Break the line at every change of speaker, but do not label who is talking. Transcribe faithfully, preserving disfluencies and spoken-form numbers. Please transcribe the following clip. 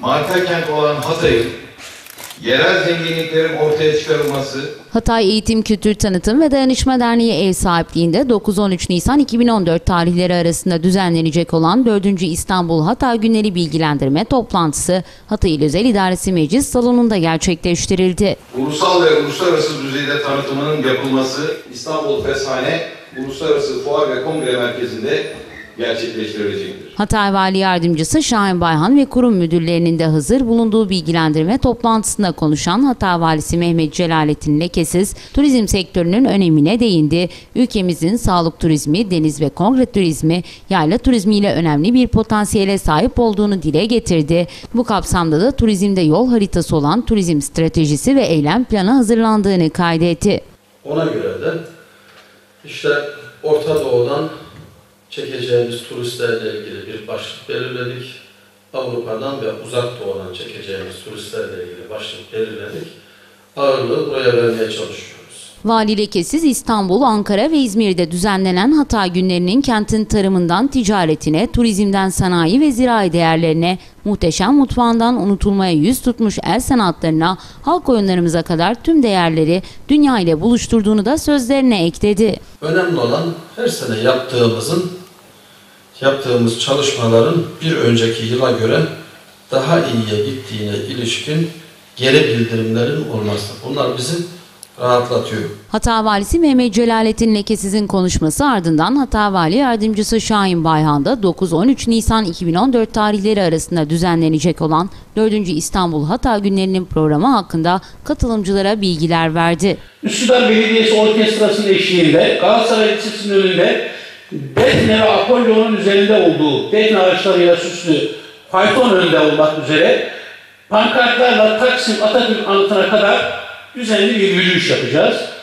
marka kent olan Hatay'ın yerel zenginliklerin ortaya çıkarılması.
Hatay Eğitim Kültür Tanıtım ve Dayanışma Derneği ev sahipliğinde dokuz on üç Nisan iki bin on dört tarihleri arasında düzenlenecek olan dördüncü İstanbul Hatay Günleri Bilgilendirme Toplantısı Hatay İl Özel İdaresi Meclis Salonu'nda gerçekleştirildi.
Ulusal ve uluslararası düzeyde tanıtımının yapılması İstanbul Feshane Uluslararası Fuar ve Kongre Merkezi'nde gerçekleştirilecektir.
Hatay Vali Yardımcısı Şahin Bayhan ve kurum müdürlerinin de hazır bulunduğu bilgilendirme toplantısında konuşan Hatay Valisi Mehmet Celalettin Lekesiz, turizm sektörünün önemine değindi. Ülkemizin sağlık turizmi, deniz ve kongre turizmi, yayla turizmiyle önemli bir potansiyele sahip olduğunu dile getirdi. Bu kapsamda da turizmde yol haritası olan turizm stratejisi ve eylem planı hazırlandığını kaydetti.
Ona göre de işte Orta Doğu'dan çekeceğimiz turistlerle ilgili bir başlık belirledik. Avrupa'dan ve Uzak Doğu'dan çekeceğimiz turistlerle ilgili başlık belirledik. Ağırlığı buraya vermeye çalışıyoruz.
Vali Lekesiz, İstanbul, Ankara ve İzmir'de düzenlenen Hatay Günleri'nin kentin tarımından ticaretine, turizmden sanayi ve zirai değerlerine, muhteşem mutfağından unutulmaya yüz tutmuş el sanatlarına, halk oyunlarımıza kadar tüm değerleri dünya ile buluşturduğunu da sözlerine ekledi.
Önemli olan her sene yaptığımızın, yaptığımız çalışmaların bir önceki yıla göre daha iyiye gittiğine ilişkin geri bildirimlerin olması. Bunlar bizi rahatlatıyor.
Hatay Valisi Mehmet Celalettin Lekesiz'in konuşması ardından Hatay Vali Yardımcısı Şahin Bayhan da dokuz on üç Nisan iki bin on dört tarihleri arasında düzenlenecek olan dördüncü İstanbul Hatay Günleri'nin programı hakkında katılımcılara bilgiler verdi.
Üsküdar Belediyesi Orkestrası'nın eşliğinde Galatasaray Lisesi'nin önünde Defne ve Apollo'nun üzerinde olduğu defne ağaçlarıyla süslü fayton önünde olmak üzere pankartlarla Taksim Atatürk anıtına kadar düzenli bir yürüyüş yapacağız.